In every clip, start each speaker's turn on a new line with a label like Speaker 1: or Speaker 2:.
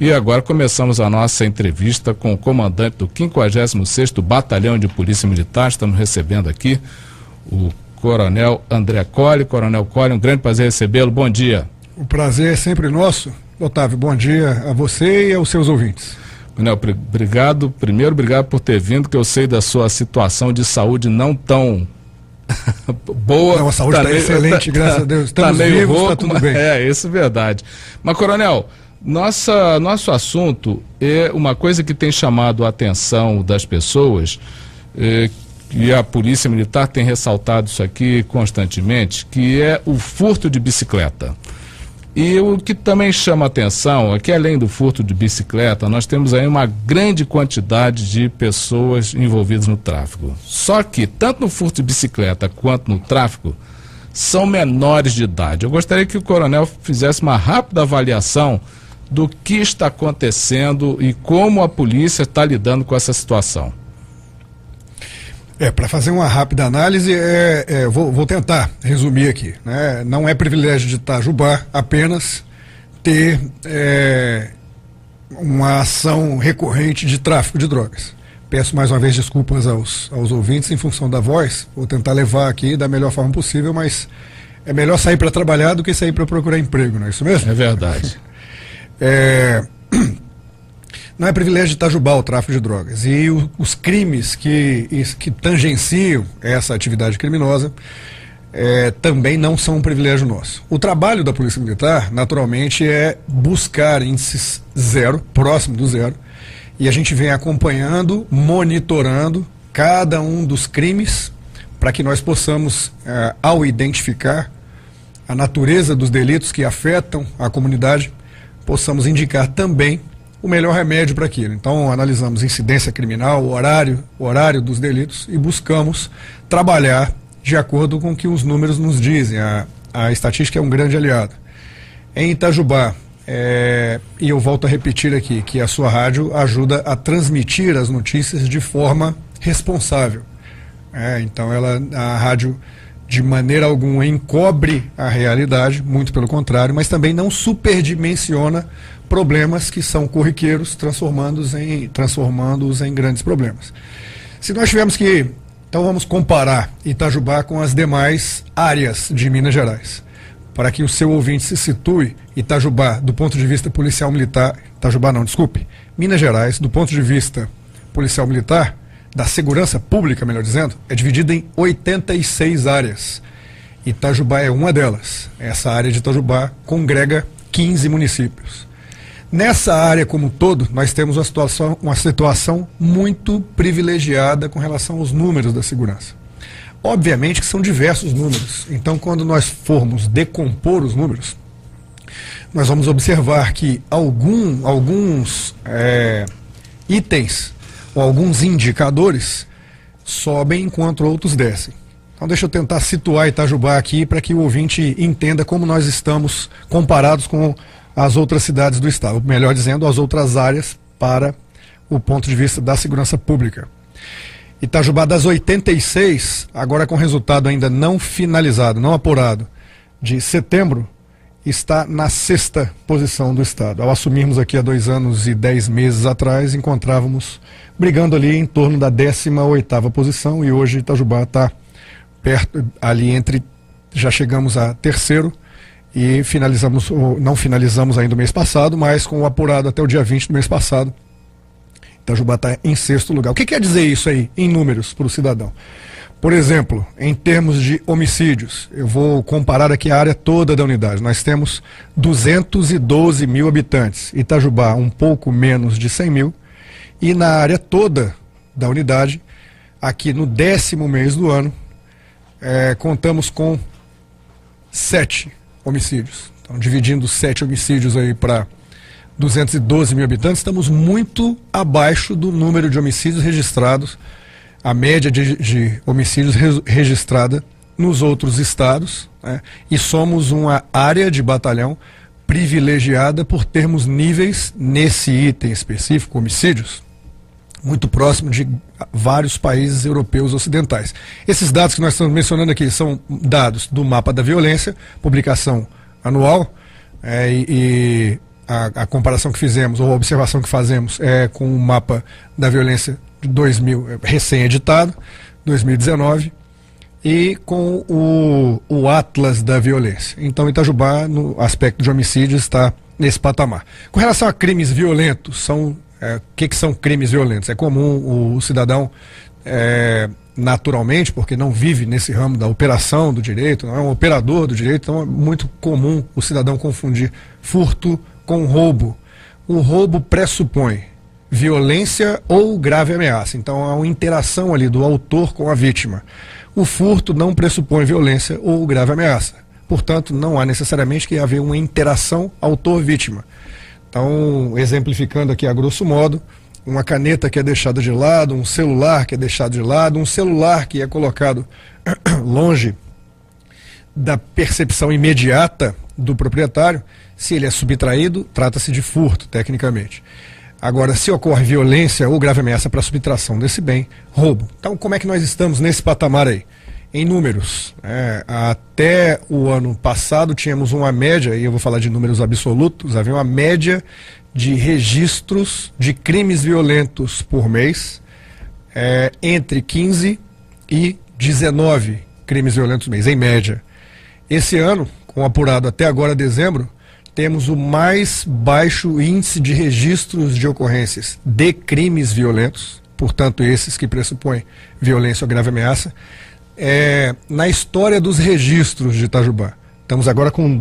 Speaker 1: E agora começamos a nossa entrevista com o comandante do 56º Batalhão de Polícia Militar. Estamos recebendo aqui o Coronel André Colli. Coronel Colli, um grande prazer recebê-lo. Bom dia.
Speaker 2: O prazer é sempre nosso. Otávio, bom dia a você e aos seus ouvintes.
Speaker 1: Coronel, obrigado. Primeiro, obrigado por ter vindo, que eu sei da sua situação de saúde não tão boa.
Speaker 2: Não, a saúde está excelente, graças a Deus. Estamos
Speaker 1: meio
Speaker 2: vivos,
Speaker 1: rouco,
Speaker 2: está tudo bem.
Speaker 1: Isso é verdade. Mas, Coronel, nosso assunto é uma coisa que tem chamado a atenção das pessoas, e a Polícia Militar tem ressaltado isso aqui constantemente, que é o furto de bicicleta. E o que também chama a atenção é que, além do furto de bicicleta, nós temos aí uma grande quantidade de pessoas envolvidas no tráfico. Só que, tanto no furto de bicicleta quanto no tráfico, são menores de idade. Eu gostaria que o coronel fizesse uma rápida avaliação do que está acontecendo e como a polícia está lidando com essa situação.
Speaker 2: Para fazer uma rápida análise, vou tentar resumir aqui, né? Não é privilégio de Itajubá apenas ter uma ação recorrente de tráfico de drogas. Peço mais uma vez desculpas aos ouvintes em função da voz. Vou tentar levar aqui da melhor forma possível, mas é melhor sair para trabalhar do que sair para procurar emprego, não é isso mesmo?
Speaker 1: É verdade.
Speaker 2: Não é privilégio de Itajubá o tráfico de drogas. E os crimes que tangenciam essa atividade criminosa também não são um privilégio nosso. O trabalho da Polícia Militar, naturalmente, é buscar índices zero, próximo do zero, e a gente vem acompanhando, monitorando cada um dos crimes para que nós possamos, ao identificar a natureza dos delitos que afetam a comunidade, possamos indicar também o melhor remédio para aquilo. Então, analisamos incidência criminal, o horário dos delitos e buscamos trabalhar de acordo com o que os números nos dizem. A estatística é um grande aliado. Em Itajubá, e eu volto a repetir aqui, que a sua rádio ajuda a transmitir as notícias de forma responsável. Então, a rádio, de maneira alguma, encobre a realidade, muito pelo contrário, mas também não superdimensiona problemas que são corriqueiros, transformando-os em grandes problemas. Se nós tivermos que, então vamos comparar Itajubá com as demais áreas de Minas Gerais, para que o seu ouvinte se situe. Itajubá, do ponto de vista policial militar, Minas Gerais, do ponto de vista policial militar, da segurança pública, melhor dizendo, é dividida em 86 áreas. Itajubá é uma delas. Essa área de Itajubá congrega 15 municípios. Nessa área como um todo, nós temos uma situação muito privilegiada com relação aos números da segurança. Obviamente que são diversos números, então quando nós formos decompor os números, nós vamos observar que alguns itens ou alguns indicadores sobem enquanto outros descem. Então deixa eu tentar situar Itajubá aqui para que o ouvinte entenda como nós estamos comparados com as outras cidades do estado, melhor dizendo, as outras áreas para o ponto de vista da segurança pública. Itajubá, das 86, agora com resultado ainda não finalizado, não apurado, de setembro, está na 6ª posição do estado. Ao assumirmos aqui há 2 anos e 10 meses atrás, encontrávamos brigando ali em torno da 18ª posição, e hoje Itajubá está perto, ali entre, já chegamos a 3º, e não finalizamos ainda o mês passado, mas com o apurado até o dia 20 do mês passado, Itajubá está em 6º lugar. O que quer dizer isso aí, em números, para o cidadão? Por exemplo, em termos de homicídios, eu vou comparar aqui a área toda da unidade. Nós temos 212 mil habitantes, Itajubá um pouco menos de 100 mil, e na área toda da unidade, aqui no 10º mês do ano, contamos com 7 homicídios. Então, dividindo 7 homicídios aí para 212 mil habitantes, estamos muito abaixo do número de homicídios registrados, a média de homicídios registrada nos outros estados, né? E somos uma área de batalhão privilegiada por termos níveis, nesse item específico, homicídios, muito próximo de vários países europeus ocidentais. Esses dados que nós estamos mencionando aqui são dados do Mapa da Violência, publicação anual, e a comparação que fizemos, ou a observação que fazemos, é com o mapa da violência de 2000, recém-editado, 2019, e com o Atlas da Violência. Então, Itajubá, no aspecto de homicídio, está nesse patamar. Com relação a crimes violentos, o que são crimes violentos? É comum o cidadão, naturalmente, porque não vive nesse ramo da operação do direito, não é um operador do direito, então é muito comum o cidadão confundir furto com roubo. O roubo pressupõe violência ou grave ameaça, então há uma interação ali do autor com a vítima. O furto não pressupõe violência ou grave ameaça, portanto não há necessariamente que haver uma interação autor-vítima. Então, exemplificando aqui a grosso modo, uma caneta que é deixada de lado, um celular que é deixado de lado, um celular que é colocado longe da percepção imediata do proprietário, se ele é subtraído, trata-se de furto, tecnicamente. Agora, se ocorre violência ou grave ameaça para a subtração desse bem, roubo. Então, como é que nós estamos nesse patamar aí? Em números, até o ano passado tínhamos uma média, e eu vou falar de números absolutos, havia uma média de registros de crimes violentos por mês, entre 15 e 19 crimes violentos por mês, em média. Esse ano, com o apurado até agora, dezembro, temos o mais baixo índice de registros de ocorrências de crimes violentos, portanto esses que pressupõem violência ou grave ameaça, na história dos registros de Itajubá. Estamos agora com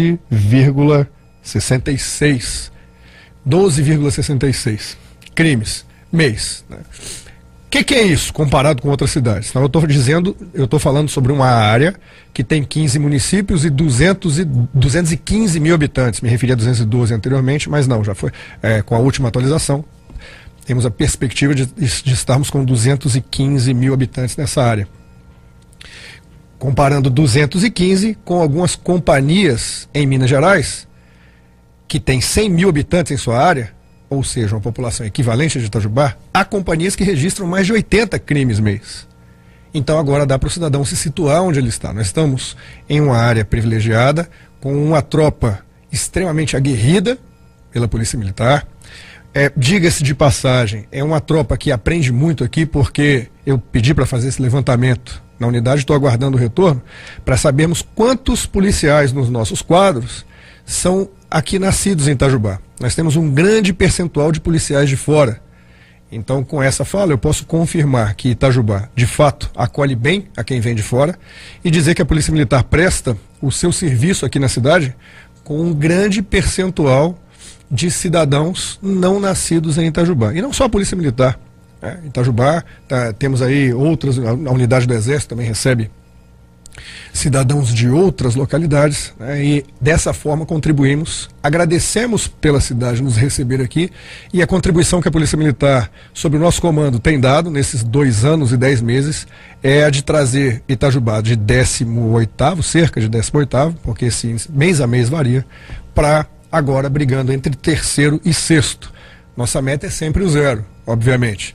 Speaker 2: 12,66 crimes mês, né? O que é isso comparado com outras cidades? Então, eu estou falando sobre uma área que tem 15 municípios e 215 mil habitantes. Me referi a 212 anteriormente, mas não, já foi com a última atualização. Temos a perspectiva de estarmos com 215 mil habitantes nessa área. Comparando 215 com algumas companhias em Minas Gerais, que tem 100 mil habitantes em sua área, ou seja, uma população equivalente a de Itajubá, há companhias que registram mais de 80 crimes mês. Então agora dá para o cidadão se situar onde ele está. Nós estamos em uma área privilegiada, com uma tropa extremamente aguerrida pela Polícia Militar. Diga-se de passagem, é uma tropa que aprende muito aqui, porque eu pedi para fazer esse levantamento na unidade, estou aguardando o retorno, para sabermos quantos policiais nos nossos quadros são aqui nascidos em Itajubá. Nós temos um grande percentual de policiais de fora. Então, com essa fala, eu posso confirmar que Itajubá, de fato, acolhe bem a quem vem de fora e dizer que a Polícia Militar presta o seu serviço aqui na cidade com um grande percentual de cidadãos não nascidos em Itajubá. E não só a Polícia Militar. Itajubá, temos aí outras, a unidade do Exército também recebe cidadãos de outras localidades, e dessa forma contribuímos, agradecemos pela cidade nos receber aqui, e a contribuição que a Polícia Militar, sob o nosso comando, tem dado nesses 2 anos e 10 meses, é a de trazer Itajubá de 18º, cerca de 18º, porque esse mês a mês varia, para agora brigando entre 3º e 6º. Nossa meta é sempre o 0, obviamente.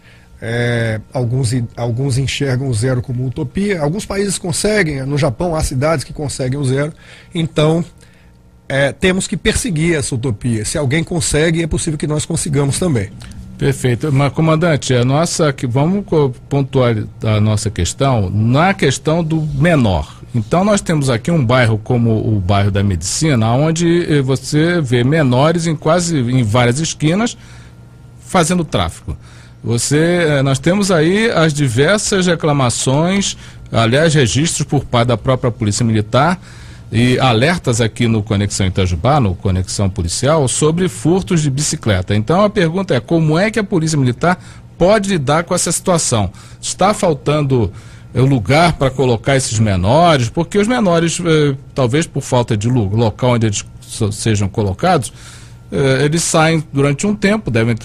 Speaker 2: Alguns enxergam o 0 como utopia, alguns países conseguem, no Japão há cidades que conseguem o 0, então temos que perseguir essa utopia. Se alguém consegue, é possível que nós consigamos também.
Speaker 1: Perfeito. Mas, comandante, vamos pontuar a nossa questão na questão do menor. Então nós temos aqui um bairro como o bairro da Medicina, onde você vê menores em várias esquinas fazendo tráfico. Nós temos aí as diversas reclamações, aliás, registros por parte da própria Polícia Militar e alertas aqui no Conexão Itajubá, no Conexão Policial, sobre furtos de bicicleta. Então a pergunta é: como é que a Polícia Militar pode lidar com essa situação? Está faltando lugar para colocar esses menores? Porque os menores, talvez por falta de local onde eles sejam colocados, eles saem durante um tempo, devem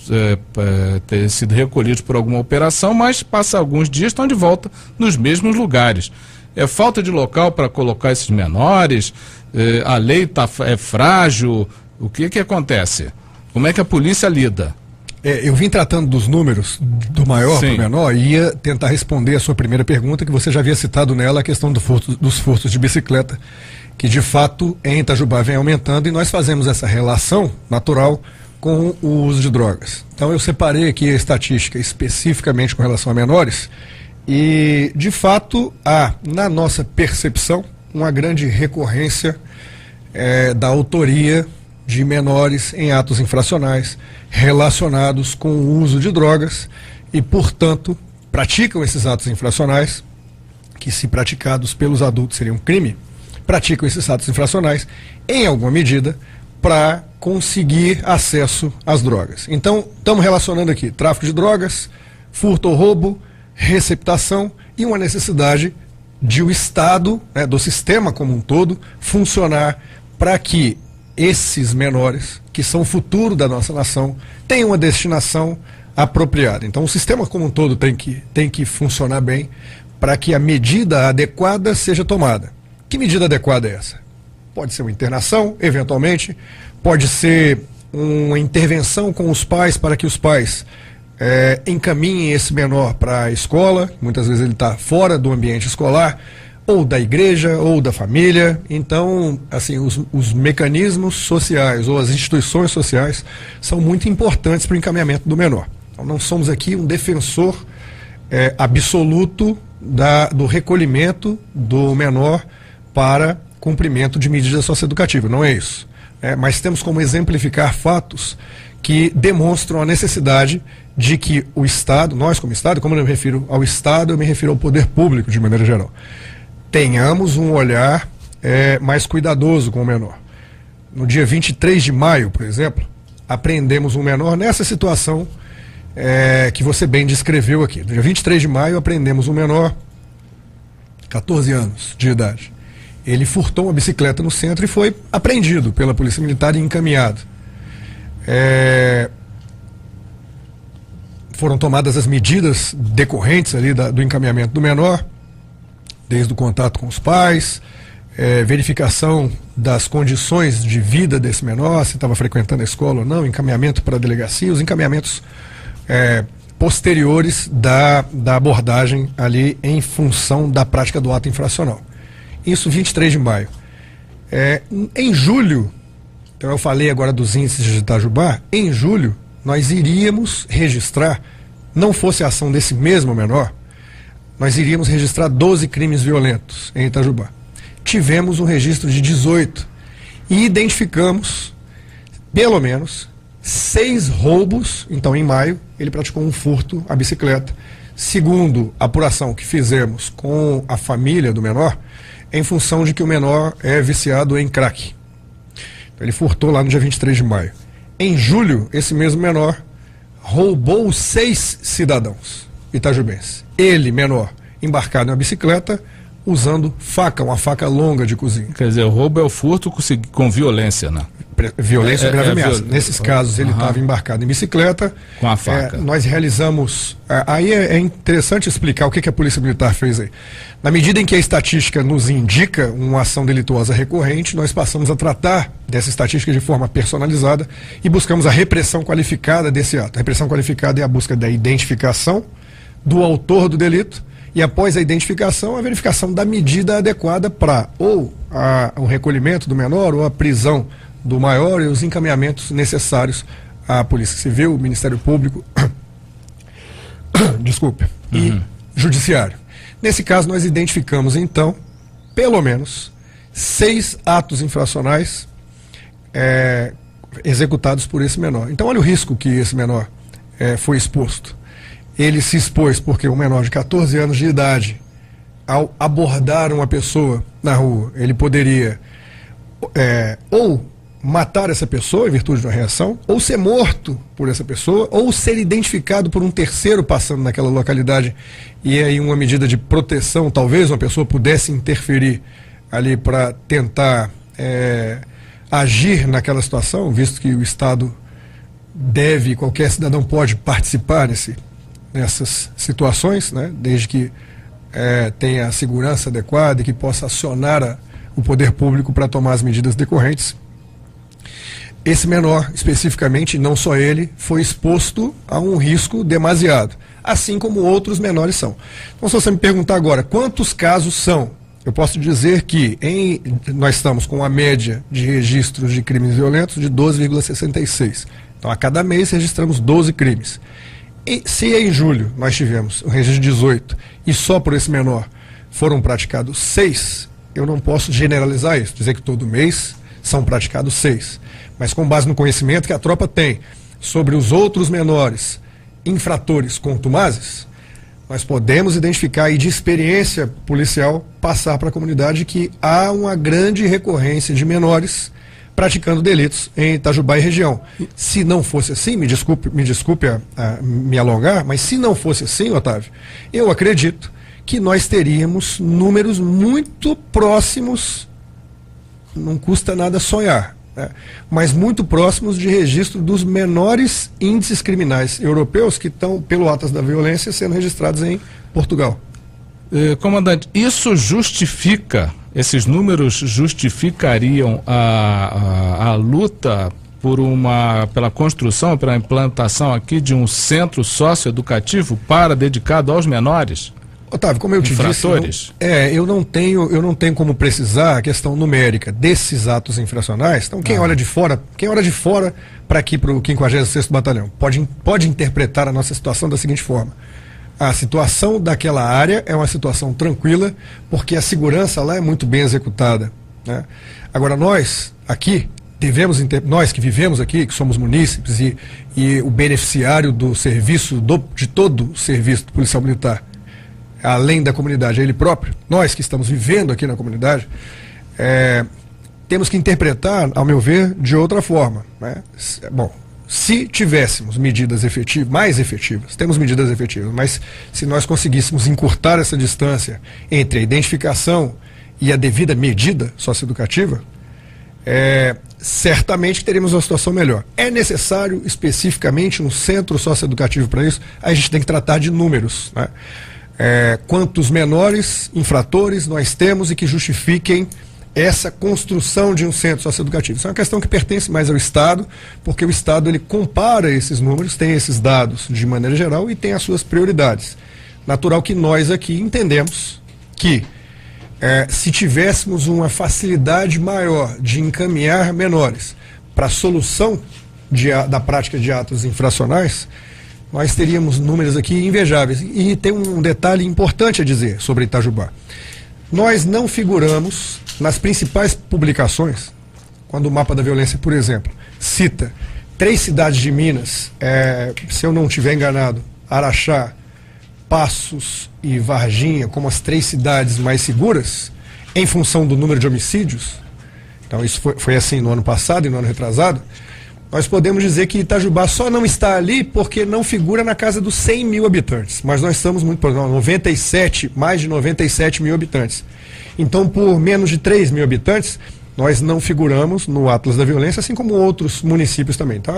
Speaker 1: ter sido recolhidos por alguma operação, mas passa alguns dias, estão de volta nos mesmos lugares. É falta de local para colocar esses menores? A lei é frágil? O que acontece? Como é que a polícia lida?
Speaker 2: Eu vim tratando dos números do maior para o menor e ia tentar responder a sua primeira pergunta, que você já havia citado nela, a questão dos furtos de bicicleta que de fato em Itajubá vem aumentando, e nós fazemos essa relação natural com o uso de drogas. Então eu separei aqui a estatística especificamente com relação a menores, e de fato há, na nossa percepção, uma grande recorrência da autoria de menores em atos infracionais relacionados com o uso de drogas e, portanto, praticam esses atos infracionais, que se praticados pelos adultos seriam crime, praticam esses atos infracionais, em alguma medida, para conseguir acesso às drogas. Então, estamos relacionando aqui tráfico de drogas, furto ou roubo, receptação e uma necessidade de o Estado, né, do sistema como um todo, funcionar para que esses menores, que são o futuro da nossa nação, tenham uma destinação apropriada. Então, o sistema como um todo tem que funcionar bem para que a medida adequada seja tomada. Que medida adequada é essa? Pode ser uma internação, eventualmente, pode ser uma intervenção com os pais para que os pais encaminhem esse menor para a escola, muitas vezes ele está fora do ambiente escolar, ou da igreja, ou da família. Então, assim, os mecanismos sociais ou as instituições sociais são muito importantes para o encaminhamento do menor. Então, não somos aqui um defensor absoluto do recolhimento do menor para cumprimento de medida socioeducativa, não é isso. Mas temos como exemplificar fatos que demonstram a necessidade de que o Estado, nós como Estado, como eu me refiro ao Estado, eu me refiro ao poder público de maneira geral, tenhamos um olhar mais cuidadoso com o menor. No dia 23 de maio, por exemplo, apreendemos um menor nessa situação que você bem descreveu aqui. No dia 23 de maio, apreendemos um menor, 14 anos de idade. Ele furtou uma bicicleta no centro e foi apreendido pela Polícia Militar e encaminhado. Foram tomadas as medidas decorrentes ali do encaminhamento do menor, desde o contato com os pais, verificação das condições de vida desse menor, se estava frequentando a escola ou não, encaminhamento para a delegacia, os encaminhamentos posteriores da abordagem ali em função da prática do ato infracional. Isso 23 de maio. Em julho, então eu falei agora dos índices de Itajubá, em julho nós iríamos registrar, não fosse a ação desse mesmo menor, nós iríamos registrar 12 crimes violentos em Itajubá. Tivemos um registro de 18 e identificamos, pelo menos, 6 roubos. Então, em maio, ele praticou um furto à bicicleta. Segundo a apuração que fizemos com a família do menor, em função de que o menor é viciado em crack. Então, ele furtou lá no dia 23 de maio. Em julho, esse mesmo menor roubou 6 cidadãos itajubenses. Ele, menor, embarcado em uma bicicleta, usando faca, uma faca longa de cozinha.
Speaker 1: Quer dizer, o roubo é o furto com violência, né?
Speaker 2: Violência grave ameaça. Nesses casos, ele estava embarcado em bicicleta.
Speaker 1: Com a faca.
Speaker 2: Nós realizamos... aí é interessante explicar o que a Polícia Militar fez aí. Na medida em que a estatística nos indica uma ação delituosa recorrente, nós passamos a tratar dessa estatística de forma personalizada e buscamos a repressão qualificada desse ato. A repressão qualificada é a busca da identificação do autor do delito e, após a identificação, a verificação da medida adequada para ou o recolhimento do menor ou a prisão do maior e os encaminhamentos necessários à Polícia Civil, Ministério Público, desculpe, e Judiciário. Nesse caso, nós identificamos, então, pelo menos 6 atos infracionais executados por esse menor. Então, olha o risco que esse menor foi exposto. Ele se expôs porque um menor de 14 anos de idade, ao abordar uma pessoa na rua, ele poderia ou matar essa pessoa em virtude de uma reação, ou ser morto por essa pessoa, ou ser identificado por um terceiro passando naquela localidade, e aí uma medida de proteção, talvez uma pessoa pudesse interferir ali para tentar agir naquela situação, visto que o Estado deve, qualquer cidadão pode participar nessas situações, né, desde que tenha a segurança adequada e que possa acionar o poder público para tomar as medidas decorrentes. Esse menor, especificamente, não só ele, foi exposto a um risco demasiado, assim como outros menores são. Então, se você me perguntar agora, quantos casos são eu posso dizer que nós estamos com uma média de registros de crimes violentos de 12,66. Então, a cada mês registramos 12 crimes. E se em julho nós tivemos um registro de 18 e só por esse menor foram praticados 6, eu não posso generalizar isso, dizer que todo mês são praticados 6. Mas com base no conhecimento que a tropa tem sobre os outros menores infratores contumazes, nós podemos identificar e de experiência policial passar para a comunidade que há uma grande recorrência de menores praticando delitos em Itajubá e região. Se não fosse assim, me desculpe me alongar, mas se não fosse assim, Otávio, eu acredito que nós teríamos números muito próximos, não custa nada sonhar, né? Mas muito próximos de registro dos menores índices criminais europeus que estão, pelo Atlas da Violência, sendo registrados em Portugal.
Speaker 1: Comandante, isso justifica, esses números justificariam a luta pela construção, pela implantação aqui de um centro socioeducativo dedicado aos menores?
Speaker 2: Otávio, como eu te disse, eu não tenho como precisar a questão numérica desses atos infracionais. Então, quem olha de fora para aqui, para o 56º Batalhão, pode interpretar a nossa situação da seguinte forma: a situação daquela área é uma situação tranquila, porque a segurança lá é muito bem executada, né? Agora, nós aqui nós que vivemos aqui, que somos munícipes e o beneficiário do serviço, de todo o serviço policial militar, além da comunidade, é ele próprio, nós que estamos vivendo aqui na comunidade, temos que interpretar, ao meu ver, de outra forma, né? Bom, se tivéssemos medidas mais efetivas, temos medidas efetivas, mas se nós conseguíssemos encurtar essa distância entre a identificação e a devida medida socioeducativa, certamente teremos uma situação melhor. É necessário especificamente um centro socioeducativo para isso? A gente tem que tratar de números, né? Quantos menores infratores nós temos e que justifiquem essa construção de um centro socioeducativo. Isso é uma questão que pertence mais ao Estado, porque o Estado ele compara esses números, tem esses dados de maneira geral e tem as suas prioridades. Natural que nós aqui entendemos que se tivéssemos uma facilidade maior de encaminhar menores para a solução da prática de atos infracionais, nós teríamos números aqui invejáveis. E tem um detalhe importante a dizer sobre Itajubá. Nós não figuramos nas principais publicações, quando o Mapa da Violência, por exemplo, cita 3 cidades de Minas, se eu não estiver enganado, Araxá, Passos e Varginha, como as 3 cidades mais seguras, em função do número de homicídios. Então isso foi assim no ano passado e no ano retrasado. Nós podemos dizer que Itajubá só não está ali porque não figura na casa dos 100 mil habitantes. Mas nós estamos muito próximos, mais de 97 mil habitantes. Então, por menos de 3 mil habitantes, nós não figuramos no Atlas da Violência, assim como outros municípios também. Então,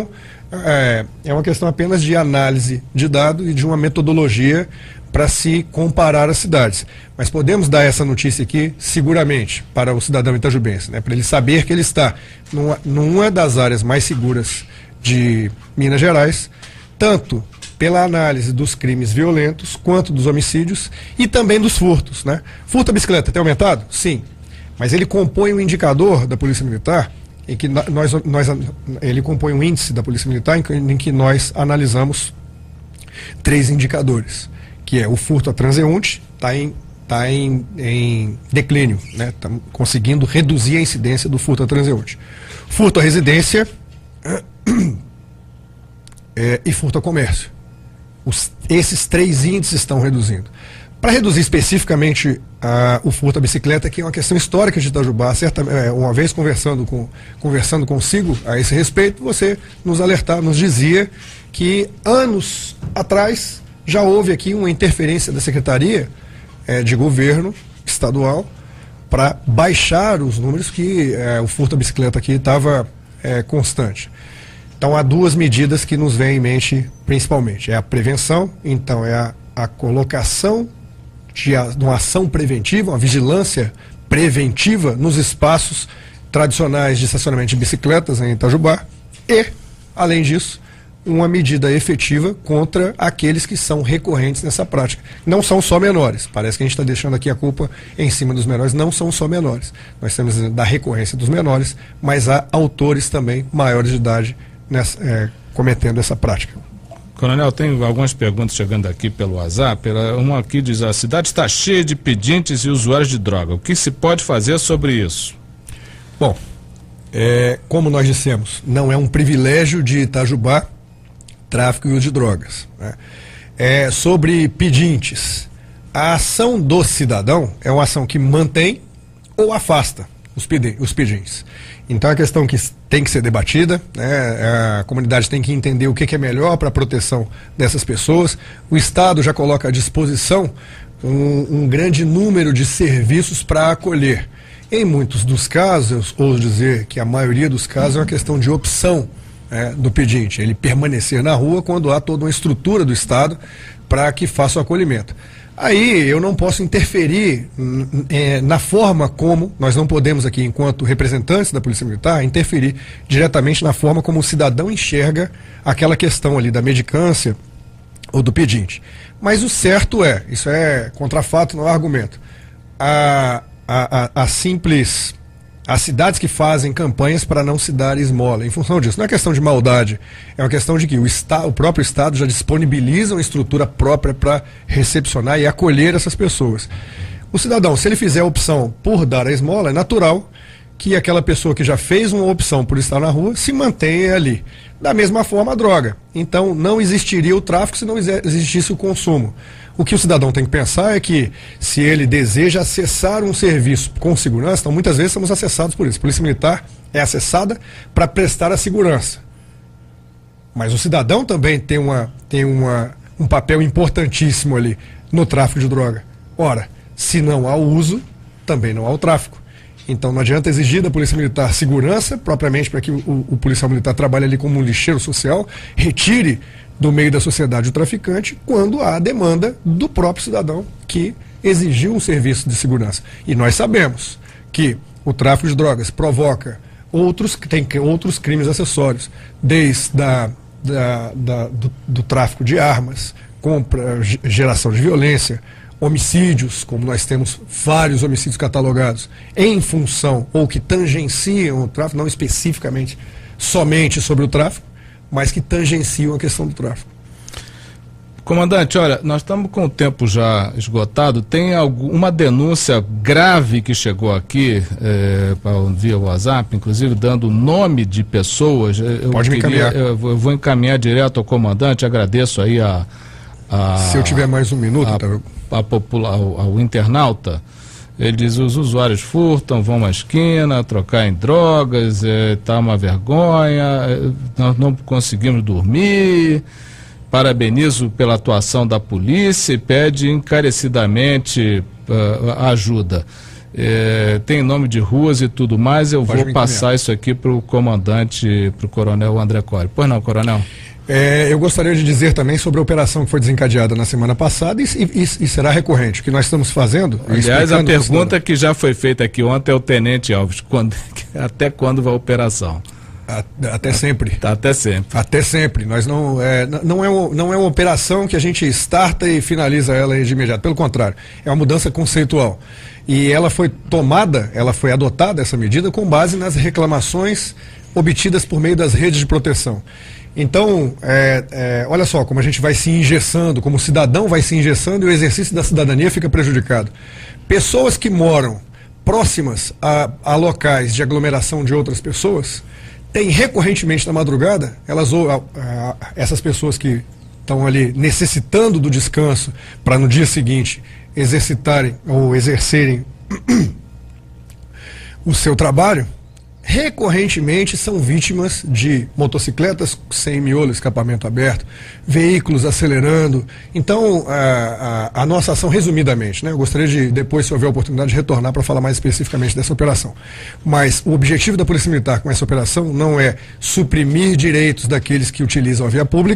Speaker 2: é uma questão apenas de análise de dados e de uma metodologia para se comparar as cidades. Mas podemos dar essa notícia aqui, seguramente, para o cidadão itajubense, né, para ele saber que ele está numa das áreas mais seguras de Minas Gerais, tanto pela análise dos crimes violentos, quanto dos homicídios e também dos furtos, né? Furto à bicicleta tem aumentado? Sim. Mas ele compõe um indicador da Polícia Militar, em que ele compõe um índice da Polícia Militar em que nós analisamos 3 indicadores, que é o furto a transeunte, está em declínio, né? Estamos conseguindo reduzir a incidência do furto a transeunte. Furto à residência e furto ao comércio. Esses 3 índices estão reduzindo. Para reduzir especificamente o furto à bicicleta, que é uma questão histórica de Itajubá, uma vez conversando consigo a esse respeito, você nos dizia que anos atrás já houve aqui uma interferência da Secretaria de Governo Estadual para baixar os números, que o furto à bicicleta aqui estava constante. Então há 2 medidas que nos vêm em mente principalmente. É a prevenção, então é a colocação de uma ação preventiva, uma vigilância preventiva nos espaços tradicionais de estacionamento de bicicletas em Itajubá e, além disso, uma medida efetiva contra aqueles que são recorrentes nessa prática. Não são só menores, parece que a gente está deixando aqui a culpa em cima dos menores, não são só menores. Nós temos da recorrência dos menores, mas há autores também maiores de idade cometendo essa prática.
Speaker 1: Coronel, tem algumas perguntas chegando aqui pelo WhatsApp. Uma aqui diz: a cidade está cheia de pedintes e usuários de droga. O que se pode fazer sobre isso?
Speaker 2: Bom, como nós dissemos, não é um privilégio de Itajubá tráfico e uso de drogas, né? Sobre pedintes, a ação do cidadão é uma ação que mantém ou afasta os pedintes. Então é uma questão que tem que ser debatida, né? A comunidade tem que entender o que é melhor para a proteção dessas pessoas. O Estado já coloca à disposição um grande número de serviços para acolher. Em muitos dos casos, ou dizer que a maioria dos casos, é uma questão de opção do pedinte, ele permanecer na rua quando há toda uma estrutura do Estado para que faça o acolhimento. Aí eu não posso interferir na forma como, nós não podemos aqui, enquanto representantes da Polícia Militar, interferir diretamente na forma como o cidadão enxerga aquela questão ali da mendicância ou do pedinte. Mas o certo isso é contra fato, não é argumento. As cidades que fazem campanhas para não se dar esmola, em função disso. Não é questão de maldade, é uma questão de que o próprio Estado já disponibiliza uma estrutura própria para recepcionar e acolher essas pessoas. O cidadão, se ele fizer a opção por dar a esmola, é natural que aquela pessoa que já fez uma opção por estar na rua se mantenha ali. Da mesma forma a droga. Então não existiria o tráfico se não existisse o consumo. O que o cidadão tem que pensar é que, se ele deseja acessar um serviço com segurança, então muitas vezes somos acessados por isso. A Polícia Militar é acessada para prestar a segurança. Mas o cidadão também tem um papel importantíssimo ali no tráfico de droga. Ora, se não há o uso, também não há o tráfico. Então não adianta exigir da Polícia Militar segurança, propriamente para que o policial militar trabalhe ali como um lixeiro social, retire do meio da sociedade o traficante, quando há a demanda do próprio cidadão que exigiu um serviço de segurança. E nós sabemos que o tráfico de drogas provoca outros crimes acessórios, desde do tráfico de armas, compra, geração de violência, homicídios, como nós temos vários homicídios catalogados em função ou que tangenciam o tráfico, não especificamente somente sobre o tráfico, mas que tangenciam a questão do tráfico.
Speaker 1: Comandante, olha, nós estamos com o tempo já esgotado. Tem uma denúncia grave que chegou aqui via WhatsApp, inclusive dando nome de pessoas.
Speaker 2: Pode me encaminhar.
Speaker 1: Eu vou encaminhar direto ao comandante. Agradeço aí
Speaker 2: se eu tiver mais um minuto,
Speaker 1: ao internauta. Ele diz: os usuários furtam, vão à esquina, trocar em drogas, tá uma vergonha, nós não conseguimos dormir. Parabenizo pela atuação da polícia e pede encarecidamente ajuda. Tem nome de ruas e tudo mais. Eu vou passar isso aqui para o comandante, para o coronel André Cory. Pois não, coronel?
Speaker 2: Eu gostaria de dizer também sobre a operação que foi desencadeada na semana passada e será recorrente. O que nós estamos fazendo...
Speaker 1: Aliás, a pergunta que já foi feita aqui ontem é o Tenente Alves: até quando vai a operação?
Speaker 2: Até sempre.
Speaker 1: Até sempre.
Speaker 2: Até sempre. Nós não é uma operação que a gente starta e finaliza ela de imediato. Pelo contrário, é uma mudança conceitual. E ela foi adotada, essa medida, com base nas reclamações obtidas por meio das redes de proteção. Então, olha só como a gente vai se engessando, como o cidadão vai se engessando e o exercício da cidadania fica prejudicado. Pessoas que moram próximas a locais de aglomeração de outras pessoas têm recorrentemente na madrugada, essas pessoas que estão ali necessitando do descanso para no dia seguinte exercitarem ou exercerem o seu trabalho, recorrentemente são vítimas de motocicletas sem miolo, escapamento aberto, veículos acelerando. Então, a nossa ação, resumidamente, eu gostaria de, depois, se houver oportunidade, de retornar para falar mais especificamente dessa operação. Mas o objetivo da Polícia Militar com essa operação não é suprimir direitos daqueles que utilizam a via pública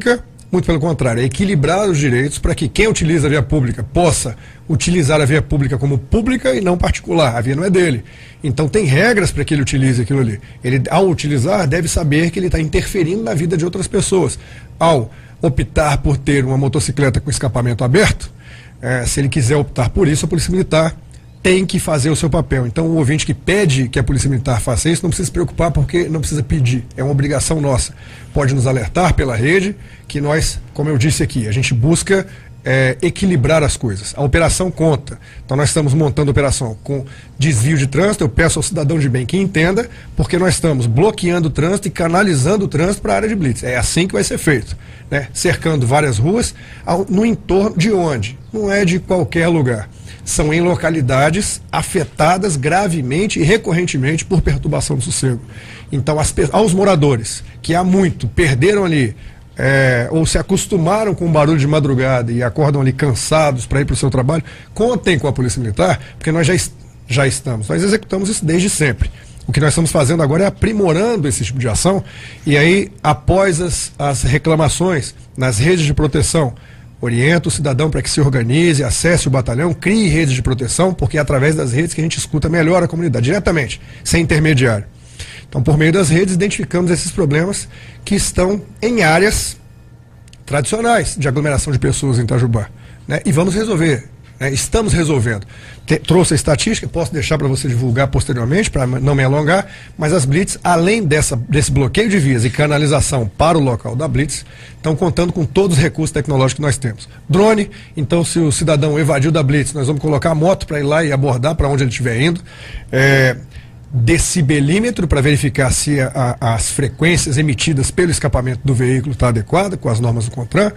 Speaker 2: Muito pelo contrário, é equilibrar os direitos para que quem utiliza a via pública possa utilizar a via pública como pública e não particular. A via não é dele. Então tem regras para que ele utilize aquilo ali. Ele, ao utilizar, deve saber que ele está interferindo na vida de outras pessoas. Ao optar por ter uma motocicleta com escapamento aberto, se ele quiser optar por isso, a Polícia Militar tem que fazer o seu papel. Então o ouvinte que pede que a Polícia Militar faça isso não precisa se preocupar, porque não precisa pedir, é uma obrigação nossa. Pode nos alertar pela rede, que nós, como eu disse aqui, a gente busca equilibrar as coisas. A operação conta. Então nós estamos montando a operação com desvio de trânsito. Eu peço ao cidadão de bem que entenda, porque nós estamos bloqueando o trânsito e canalizando o trânsito para a área de blitz. É assim que vai ser feito, né? Cercando várias ruas, no entorno de onde? Não é de qualquer lugar. São em localidades afetadas gravemente e recorrentemente por perturbação do sossego. Então, aos moradores que há muito perderam ali, ou se acostumaram com o barulho de madrugada e acordam ali cansados para ir para o seu trabalho, contem com a Polícia Militar, porque nós já estamos. Nós executamos isso desde sempre. O que nós estamos fazendo agora é aprimorando esse tipo de ação, e aí, após as reclamações nas redes de proteção, orienta o cidadão para que se organize, acesse o batalhão, crie redes de proteção, porque é através das redes que a gente escuta melhor a comunidade, diretamente, sem intermediário. Então, por meio das redes, identificamos esses problemas que estão em áreas tradicionais de aglomeração de pessoas em Itajubá, né? E vamos resolver, né? Estamos resolvendo. Trouxe a estatística, posso deixar para você divulgar posteriormente, para não me alongar, mas as blitz, além desse bloqueio de vias e canalização para o local da blitz, estão contando com todos os recursos tecnológicos que nós temos. Drone, então se o cidadão evadiu da blitz, nós vamos colocar a moto para ir lá e abordar para onde ele estiver indo. Decibelímetro para verificar se as frequências emitidas pelo escapamento do veículo está adequada com as normas do CONTRAN.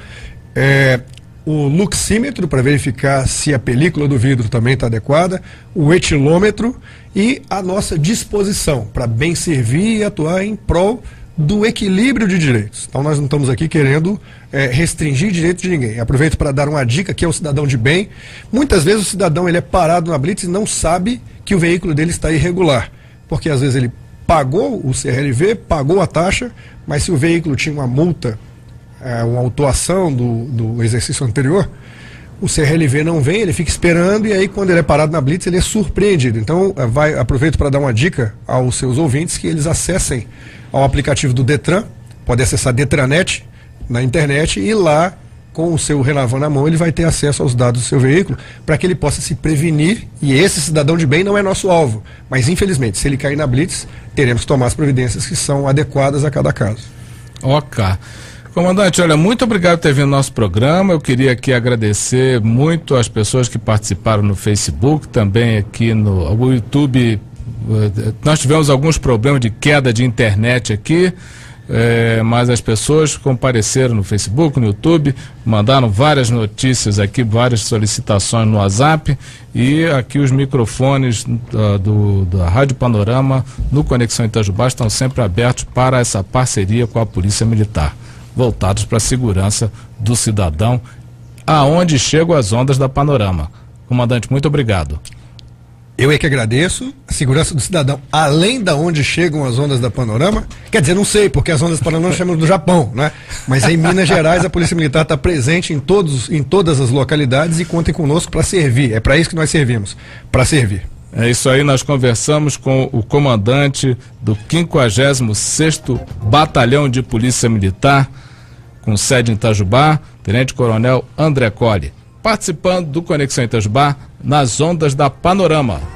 Speaker 2: O luxímetro para verificar se a película do vidro também está adequada, o etilômetro e a nossa disposição para bem servir e atuar em prol do equilíbrio de direitos. Então nós não estamos aqui querendo restringir direitos de ninguém. Aproveito para dar uma dica que é o cidadão de bem. Muitas vezes o cidadão ele é parado na blitz e não sabe que o veículo dele está irregular, porque às vezes ele pagou o CRLV, pagou a taxa, mas se o veículo tinha uma multa, uma autuação do exercício anterior, o CRLV não vem, ele fica esperando, e aí quando ele é parado na blitz ele é surpreendido. Então aproveito para dar uma dica aos seus ouvintes que eles acessem ao aplicativo do Detran, pode acessar Detranet na internet, e lá com o seu Renavan na mão ele vai ter acesso aos dados do seu veículo para que ele possa se prevenir. E esse cidadão de bem não é nosso alvo, mas infelizmente se ele cair na blitz teremos que tomar as providências que são adequadas a cada caso.
Speaker 1: Ok. Comandante, olha, muito obrigado por ter vindo no nosso programa. Eu queria aqui agradecer muito as pessoas que participaram no Facebook, também aqui no YouTube. Nós tivemos alguns problemas de queda de internet aqui, mas as pessoas compareceram no Facebook, no YouTube, mandaram várias notícias aqui, várias solicitações no WhatsApp, e aqui os microfones da Rádio Panorama no Conexão Itajubá estão sempre abertos para essa parceria com a Polícia Militar, voltados para a segurança do cidadão, aonde chegam as ondas da Panorama. Comandante, muito obrigado.
Speaker 2: Eu é que agradeço. A segurança do cidadão, além da onde chegam as ondas da Panorama, quer dizer, não sei, porque as ondas da Panorama chamam do Japão, né? Mas em Minas Gerais a Polícia Militar está presente em todas as localidades, e contem conosco para servir. É para isso que nós servimos, para servir.
Speaker 1: É isso aí, nós conversamos com o comandante do 56º Batalhão de Polícia Militar, com sede em Itajubá, Tenente Coronel André Colli, participando do Conexão Itajubá nas ondas da Panorama.